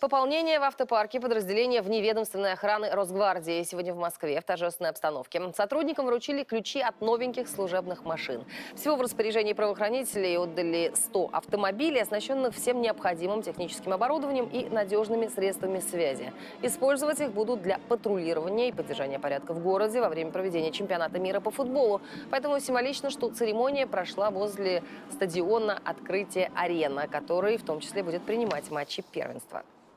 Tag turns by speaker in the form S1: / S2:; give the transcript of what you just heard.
S1: Пополнение в автопарке подразделения вневедомственной охраны Росгвардии сегодня в Москве в торжественной обстановке. Сотрудникам вручили ключи от новеньких служебных машин. Всего в распоряжении правоохранителей отдали 100 автомобилей, оснащенных всем необходимым техническим оборудованием и надежными средствами связи. Использовать их будут для патрулирования и поддержания порядка в городе во время проведения чемпионата мира по футболу. Поэтому символично, что церемония прошла возле стадиона «Открытие Арена», который в том числе будет принимать матчи первенства.